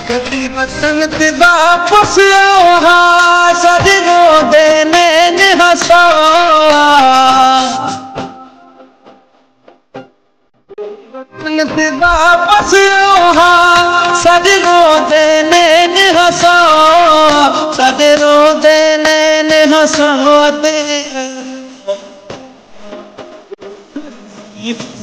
कभी वतन ते वापस आओ सजनों दे नैन हंसा वतन ते वापस आओ सजनों दे नैन हंसा सजनों दे नैन हंसा